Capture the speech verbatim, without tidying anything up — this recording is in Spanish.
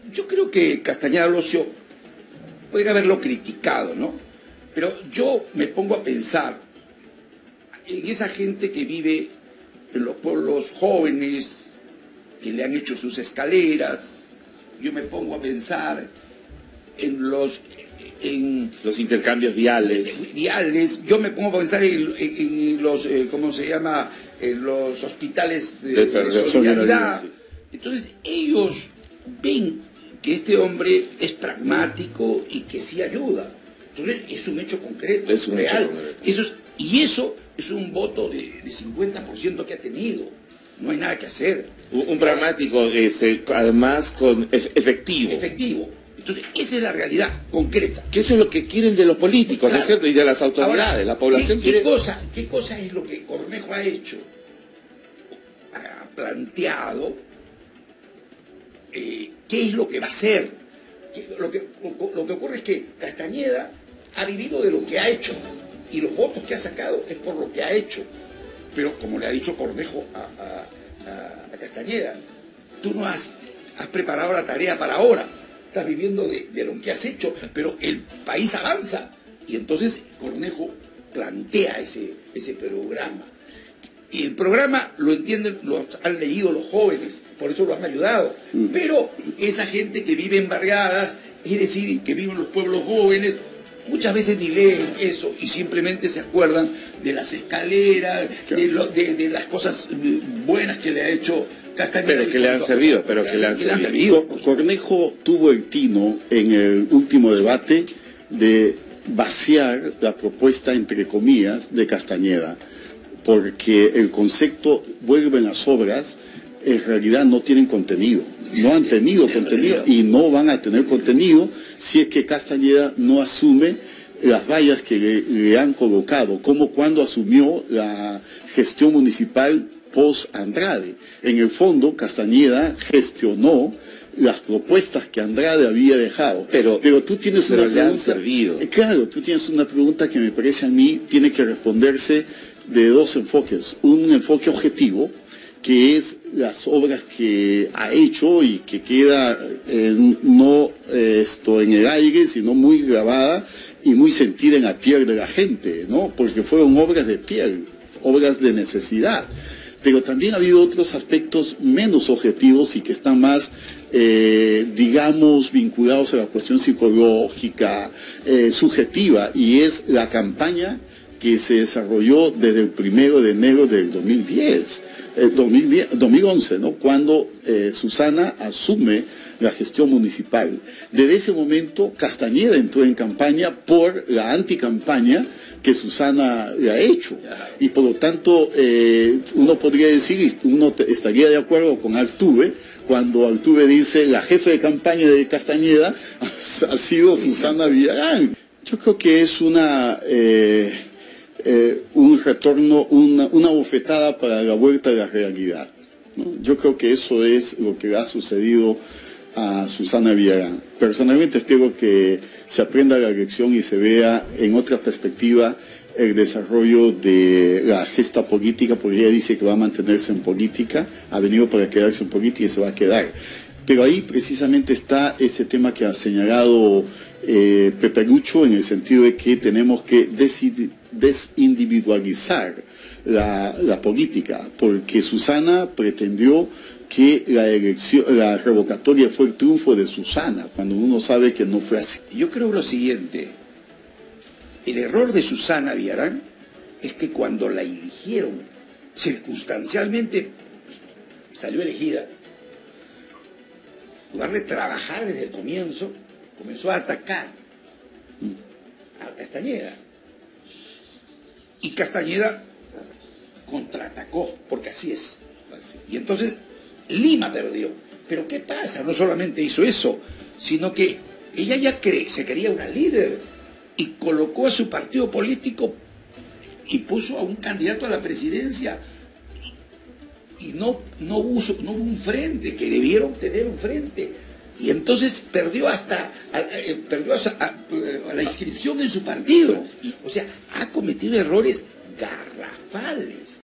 yo creo que Castañeda Alosio puede haberlo criticado, ¿no? Pero yo me pongo a pensar en esa gente que vive en los pueblos jóvenes, que le han hecho sus escaleras. Yo me pongo a pensar en los en los intercambios viales. viales. Yo me pongo a pensar en, en, en los, eh, ¿cómo se llama? En los hospitales de, de, de solidaridad. Entonces ellos ven que este hombre es pragmático y que sí ayuda. Entonces es un hecho concreto, es un real. Hecho concreto. Eso es, y eso es un voto de, de cincuenta por ciento que ha tenido. No hay nada que hacer. Un, un pragmático, este, además, con efectivo. Efectivo. Entonces, esa es la realidad concreta. Que eso es lo que quieren de los políticos, claro, ¿no es cierto? Y de las autoridades. Ahora, la población ¿qué, quiere... ¿qué cosa, ¿Qué cosa es lo que Cornejo ha hecho? Ha planteado eh, qué es lo que va a hacer. Lo que, lo que ocurre es que Castañeda ha vivido de lo que ha hecho. Y los votos que ha sacado es por lo que ha hecho. Pero como le ha dicho Cornejo a, a, a, a Castañeda, tú no has, has preparado la tarea para ahora. Estás viviendo de, de lo que has hecho, pero el país avanza. Y entonces Cornejo plantea ese, ese programa. Y el programa lo entienden, lo han leído los jóvenes, por eso lo han ayudado. Pero esa gente que vive en barriadas, es decir, que vive en los pueblos jóvenes, muchas veces ni leen eso y simplemente se acuerdan de las escaleras, de, lo, de, de las cosas buenas que le ha hecho Castañeda. Pero que le han servido, pero que le han servido. Cornejo tuvo el tino en el último debate de vaciar la propuesta, entre comillas, de Castañeda, porque el concepto vuelven las obras, en realidad no tienen contenido. No han tenido contenido y no van a tener contenido si es que Castañeda no asume las vallas que le, le han colocado, como cuando asumió la gestión municipal post-Andrade. En el fondo, Castañeda gestionó las propuestas que Andrade había dejado. Pero, pero tú tienes pero una le pregunta... han servido. Eh, claro, tú tienes una pregunta que me parece a mí tiene que responderse de dos enfoques. Un enfoque objetivo, que es las obras que ha hecho y que queda eh, no eh, esto en el aire, sino muy grabada y muy sentida en la piel de la gente, ¿no? Porque fueron obras de piel, obras de necesidad. Pero también ha habido otros aspectos menos objetivos y que están más, eh, digamos, vinculados a la cuestión psicológica, eh, subjetiva, y es la campaña que se desarrolló desde el primero de enero del dos mil diez, eh, dos mil diez, dos mil once, ¿no? Cuando eh, Susana asume la gestión municipal. Desde ese momento, Castañeda entró en campaña por la anticampaña que Susana le ha hecho. Y por lo tanto, eh, uno podría decir, uno estaría de acuerdo con Altuve, cuando Altuve dice, la jefe de campaña de Castañeda ha sido Susana Villarán. Yo creo que es una... Eh, Eh, un retorno, una, una bofetada para la vuelta a la realidad, ¿no? Yo creo que eso es lo que ha sucedido a Susana Villarán. Personalmente espero que se aprenda la lección y se vea en otra perspectiva el desarrollo de la gesta política, porque ella dice que va a mantenerse en política, ha venido para quedarse en política y se va a quedar. Pero ahí precisamente está ese tema que ha señalado eh, Pepe Lucho, en el sentido de que tenemos que decidir desindividualizar la, la política, porque Susana pretendió que la elección, la revocatoria fue el triunfo de Susana, cuando uno sabe que no fue así. Yo creo lo siguiente, el error de Susana Villarán es que cuando la eligieron, circunstancialmente salió elegida, en lugar de trabajar desde el comienzo, comenzó a atacar a Castañeda. Y Castañeda contraatacó, porque así es. Y entonces Lima perdió. Pero ¿qué pasa? No solamente hizo eso, sino que ella ya cree, se quería una líder y colocó a su partido político y puso a un candidato a la presidencia. Y no, no, hubo, no hubo un frente, que debieron tener un frente. Y entonces perdió hasta perdió a, a, a la inscripción en su partido. O sea, ha cometido errores garrafales.